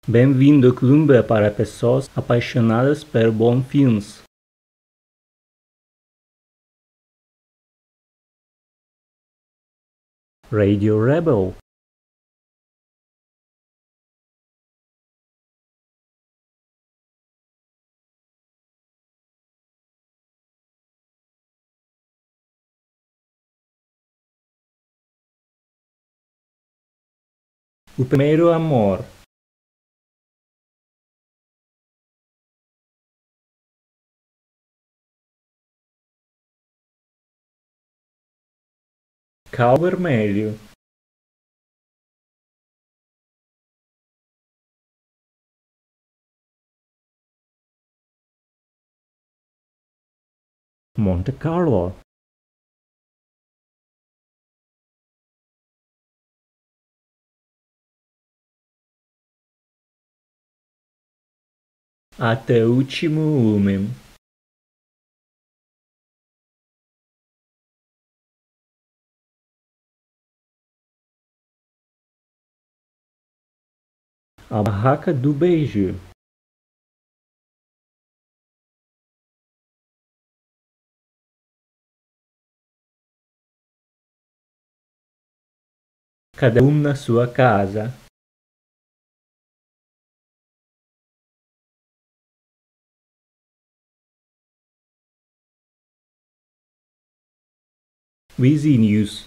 Bem-vindo ao clube para pessoas apaixonadas por bons filmes. Radio Rebel. O primeiro amor. Cal Vermelho. Monte Carlo. Até o último homem. A barraca do beijo. Cada um na sua casa. Vizinhos.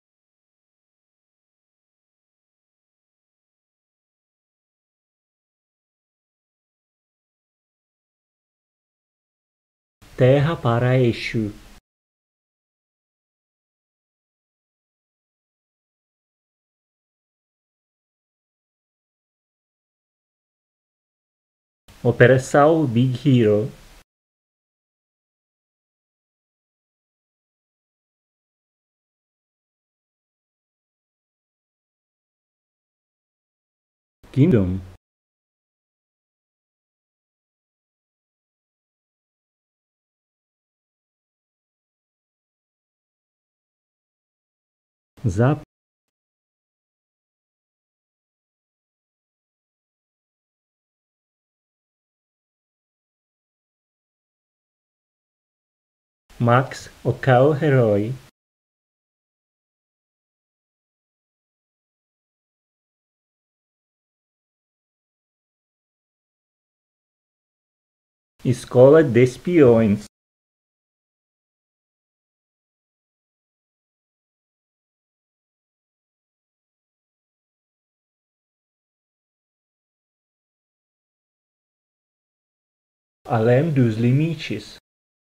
Terra para eixo. Operação Big Hero. Kingdom. Zap. Max, o cão-herói. Escola de Espiões. Além dos limites.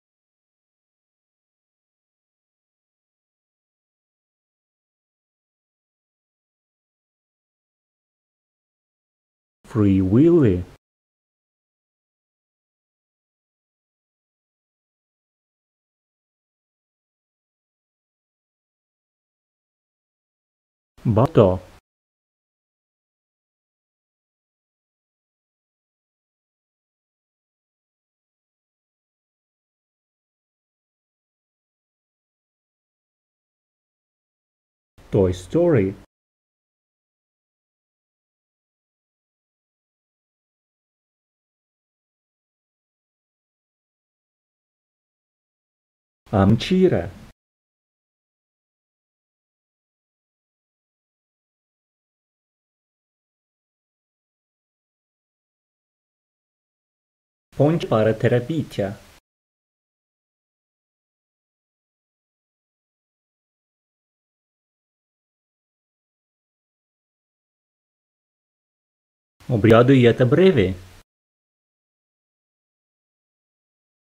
Free Willy. Botó. Toy Story. A mentira. Ponte para terapia. Obrigado e até breve.